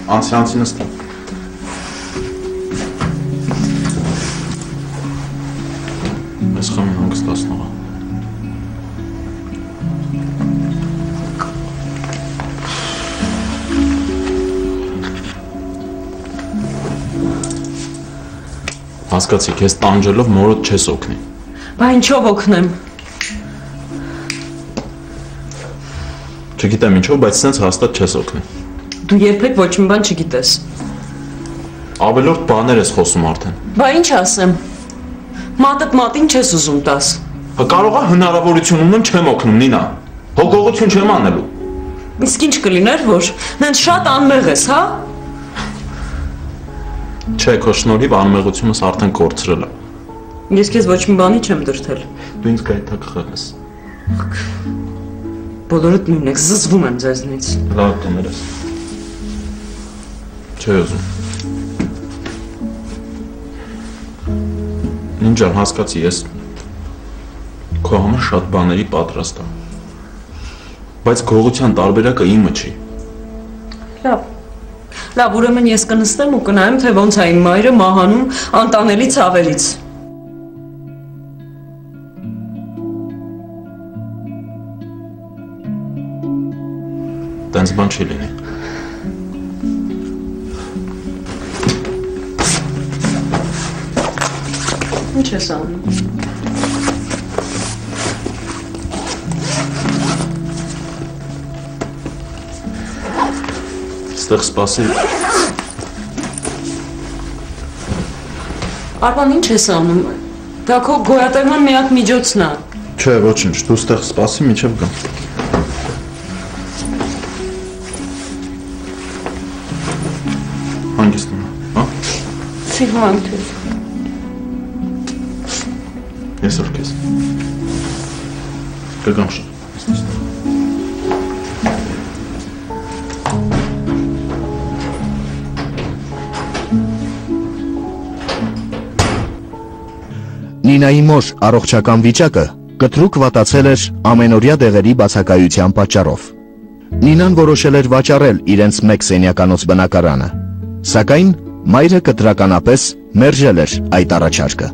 Անցի նստի։ Ես խմին հանգստացնող։ Հասկացի, քեզ տանջելով մորդ չես օգնի։ Բա ինչով օգնեմ։ Չգիտեմ ինչով, բայց սենց հաստատ չես օգնի։ Դու երբեք ոչ մի բան չգիտես։ Ավելորդ բաներ ես խոսում արդեն։ Բա ինչ ասեմ։ Մատդ մատին չես ուզում տաս։ Կարող է հնարավորություն ունեմ չեմ օգնում, Նինա։ Հոգողություն չեմ անելու։ Իսկ ինչ կլիներ, որ նենց շատ անմեղ ես, հա։ Չէ, քո շնորհիվ անմեղությունս արդեն կորցրել է։ Ես քեզ ոչ մի բանի չեմ դրդել։ Դու ինձ գայթակղել ես։ Բոլորդ նույնն եք, զզվում եմ ձեզնից։ Լավ տներ ես։ Չէ ուզում։ Նինջան, հասկացի, ես քո համար շատ բաների պատրաստ եմ։ Բայց գողության տարբերակը իմը չի։ Լավ։ Լավ, ուրեմն ես կնստեմ ու կնայեմ, թե ոնց է իմ մայրը մահանում անտանելի ցավերից։ Տենց բան չի լինի։ Ինչ ես անում։ Ստեղ սպասի։ Արման, ինչ ես անում։ Դա քո գոյատևման միակ միջոցն է։ Չէ, ոչինչ, դու ստեղ սպասի, մինչև գամ։ Հանգիստ մնա, հա։ Սիրհանք ես։ Ես որ քեզ։ Կգամ շատ։ Նինայի մոր առողջական վիճակը կտրուկ վատացել էր ամենօրյա դեղերի բացակայության պատճառով։ Նինան որոշել էր վաճառել իրենց մեկ սենյականոց բնակարանը, սակայն մայրը կտրականապես մերժել էր այդ առաջարկը։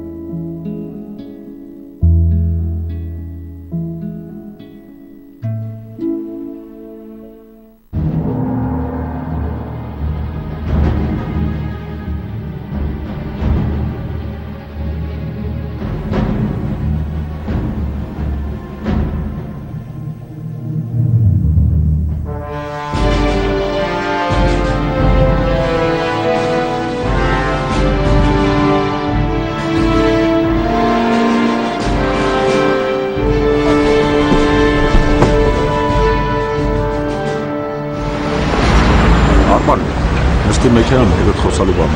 Մեքենան հետդ խոսալու բան։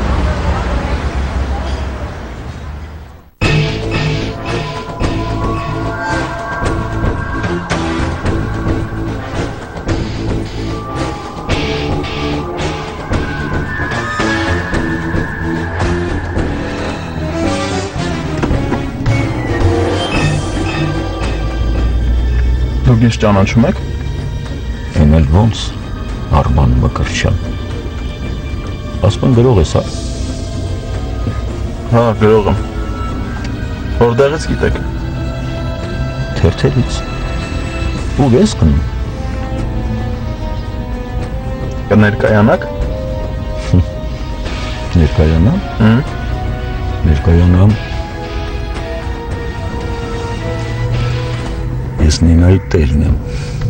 Դուք ինձ ճանաչում եք։ Էն էլ ոնց, Արման Մկրտչյան։ Ասպն գրող ես, հա։ Հա, գրող եմ։ Որտեղից գիտեք։ Թերթերից։ Ուր ես գնում։ Կներկայանաք։ Ներկայանամ։ Ներկայանամ։ Ես Նինայի տերն եմ։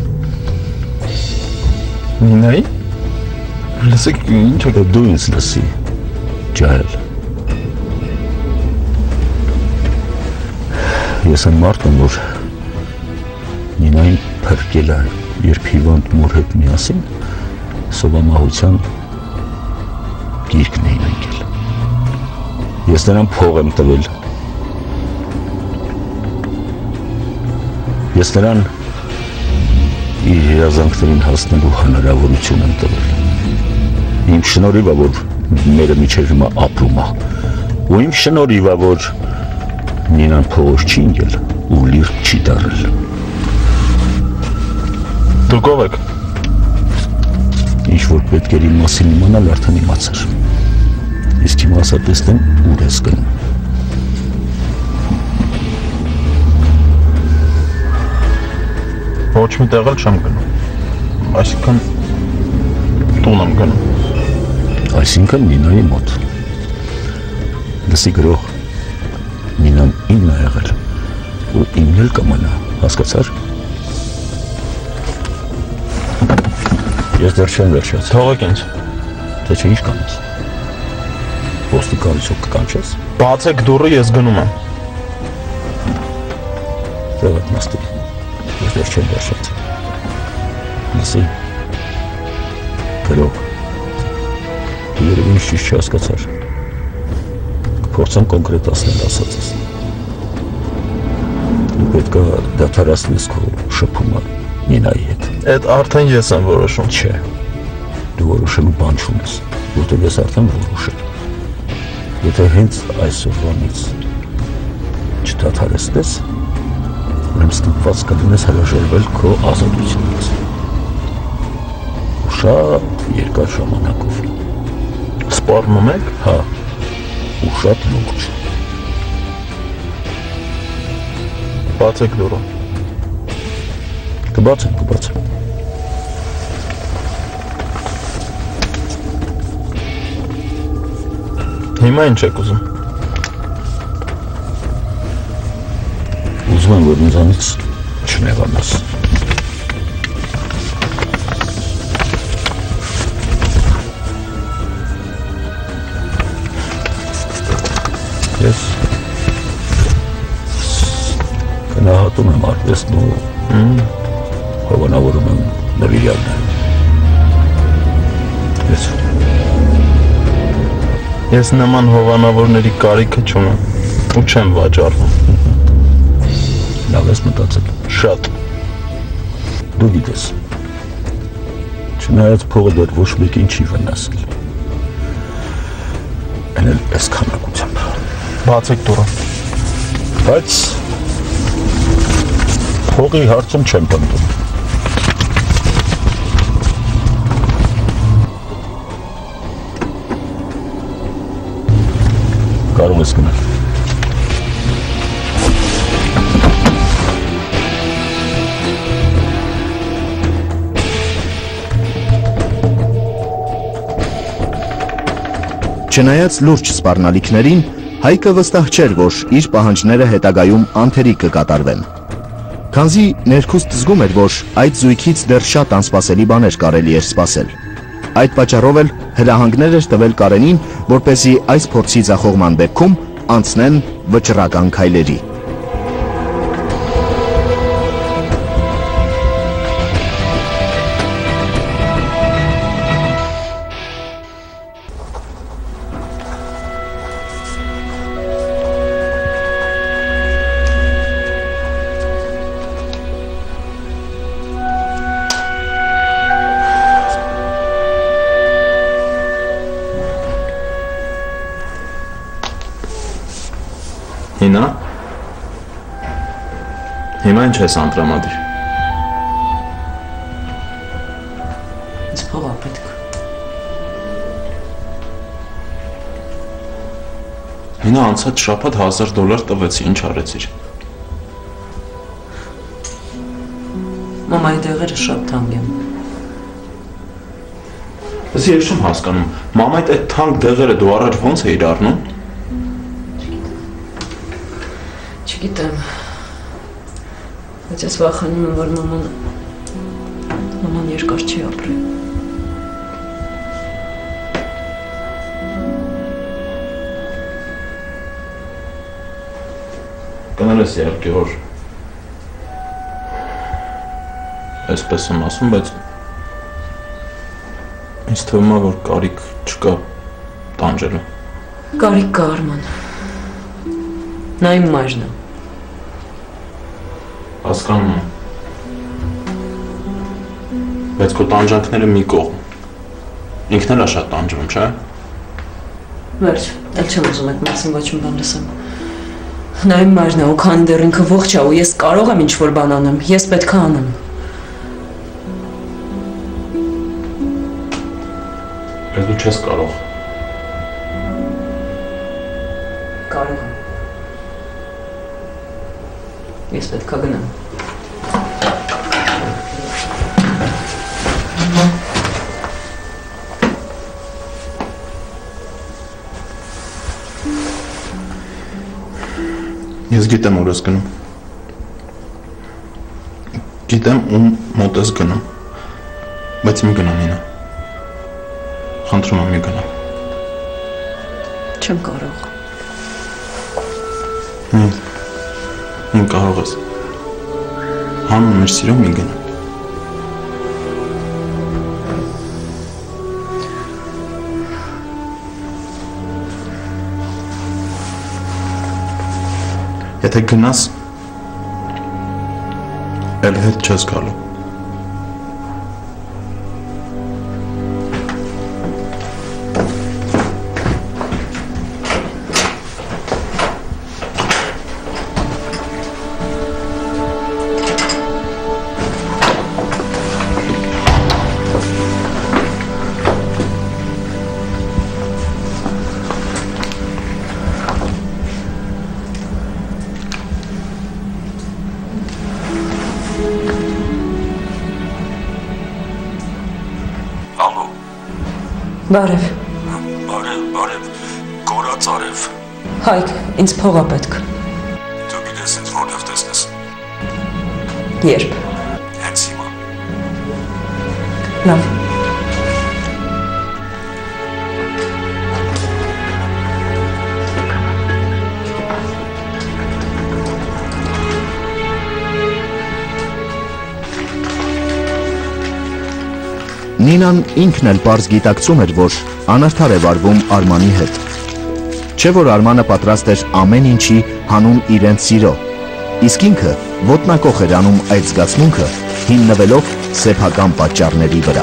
Նինայի։ Լսեք, ինչ եք դու ինձ լսի, ջահել։ Ես այն մարդն եմ, որ Նինային փրկել է, երբ հիվանդ մոր հետ միասին սովամահության գիրկն էին ընկել։ Ես նրան փող եմ տվել։ Ես նրան իր երազանքներին հասնելու հնարավորություն եմ տվել։ Իմ շնորհիվ է, որ մերը միջև հիմա ապրում է, ու իմ շնորհիվ է, որ Նինան փողոց չի ընկել ու լիրք չի դարել։ Դուք ով եք։ Ինչ որ պետք էր իմ մասին իմանալ, արդեն իմացար։ Իսկ հիմա ասա տեսնեմ ուր ես գնում։ Ոչ մի տեղ էլ չեմ գնում։ Այսինքն տուն եմ գնում։ Այսինքն Նինայի մոտ։ Լսի գրող, Նինան իմն է եղել, ու իմն էլ կմնա, հասկացար։ Ես դեռ չեմ վերջացել։ Թողեք ինձ։ Թե չէ ինչ կանես։ Ոստիկանից ու կկանչես։ Բացեք դուռը, ես գնում եմ։ Տեղդ նստի։ Ես դեռ չեմ վերջացել։ Լսի։ Գրող։ Դու երևի ինչ ճիշտ չհասկացար։ Կփորձեմ կոնկրետացնել ասածս։ Դու պետք է դադարեցնես քո շփումը Նինայի հետ։ Այդ արդեն ես եմ որոշում։ Չէ։ Դու որոշելու բան չունես, որտեղ ես արդեն որոշել։ Եթե հենց այսօրվանից չդադարեցնես, ուրեմն ստիպված կլինես հրաժարվել քո ազատությունից։ Շատ երկար ժամանակով։ Սպառնում եք։ Հա։ Ու շատ լուրջ։ Բացեք դուռը։ Կբացեմ։ Հիմա ինչ եք ուզում։ Ուզում եմ, որ ինձանից չնեղանաս։ Ես գնահատում եմ արվեստն ու հովանավորում եմ նվիրյալները։ Ես նման հովանավորների կարիքը չունեմ ու չեմ վաճառվում։ Լավ ես մտածել։ Շատ։ Դու գիտես, չնայած փողը դեռ ոչ մեկին չի վնասել։ Այն էլ այս քանակությամբ։ Բացեք դուռը։ Բայց փողի հարցում չեմ պնդում։ Կարող ես գնալ։ Չնայած լուրջ սպառնալիքներին, Հայկը վստահ չէր, որ իր պահանջները հետագայում անթերի կկատարվեն։ Քանզի ներքուստ զգում էր, որ այդ զույգից դեռ շատ անսպասելի բաներ կարելի էր սպասել։ Այդ պատճառով էլ հրահանգներ էր տվել Կարենին, որպեսզի այս փորձի ձախողման դեպքում անցնեն վճռական քայլերի։ Նինա, հիմա ինչ ես անտրամադիր։ Ինձ փող է պետք։ Նինա, անցած շաբաթ $1000 տվեցի, ինչ արեցիր։ Մամայի դեղերը շատ թանկ են։ Ես չեմ հասկանում, մամայդ այդ թանկ դեղերը դու առաջ ոնց էիր առնում։ Չգիտեմ, բայց ես վախենում եմ, որ մաման երկար չի ապրի։ Կներես իհարկե, որ այսպես եմ ասում, բայց ինձ թվում է, որ կարիք չկա տանջելու։ Կարիք կա, Արման։ Նա իմ մայրն է։ Հասկանում եմ։ Բայց քո տանջանքները մի կողմ։ Ինքն էլ է շատ տանջվում, չէ՞։ Վերջ, էլ չեմ ուզում այդ մասին ոչ մի բան լսեմ։ Նա իմ մայրն է, ու քանի դեռ ինքը ողջ է, ու ես կարող եմ ինչ-որ բան անեմ, ես պետք է անեմ։ չես կարող։ Կարող եմ։ Ես պետք է գնամ։ Ես գիտեմ որ ես գնում։ Գիտեմ ում մոտ ես գնում։ Բայց մի գնա Նինա։ Խնդրում եմ մի գնա։ Չեմ կարող։ Ինչ կարող ես։ Հանուն մեր սիրո մի գնա։ Եթե գնաս, էլ հետ չես գալու։ Բարև։ Բարև, կորած արև։ Հայկ, ինձ փող է պետք։ Դու գիտես ինձ որտեղ տեսնես։ Երբ։ Հենց հիմա։ Լավ։ Նինան ինքն էլ պարզ գիտակցում էր, որ անարդար է վարվում Արմանի հետ։ Չէ որ Արմանը պատրաստ էր ամեն ինչի հանուն իրենց սիրո, իսկ ինքը ոտնակոխ էր անում այդ զգացմունքը, հիմնվելով սեփական պատճառների վրա։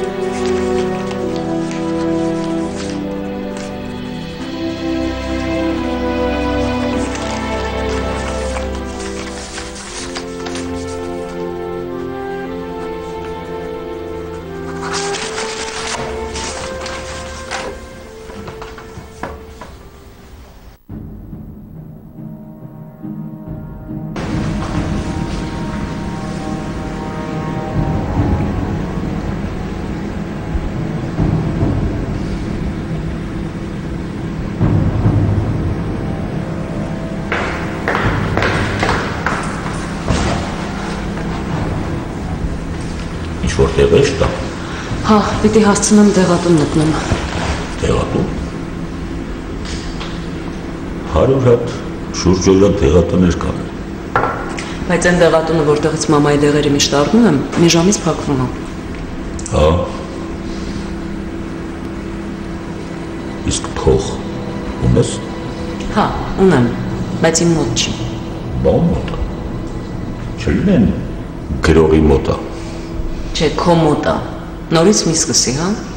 Ինչ-որ տեղ ես տա։ Հա, պիտի հասցնեմ դեղատուն մտնում։ Տեղատուն։ 100 հատ շուրջօրյա տեղատներ կան։ Բայց այն դեղատունը, որտեղից մամայի դեղերը միշտ առնում եմ, մի ժամից փակվում է։ Հա։ Իսկ փող ունես։ Հա, ունեմ, բայց իմ մոտ չի։ Բա մոտ։ Չլինեն գրողի մոտ է։ Չէ, քո մոտ է։ Նորից մի սկսի, հա։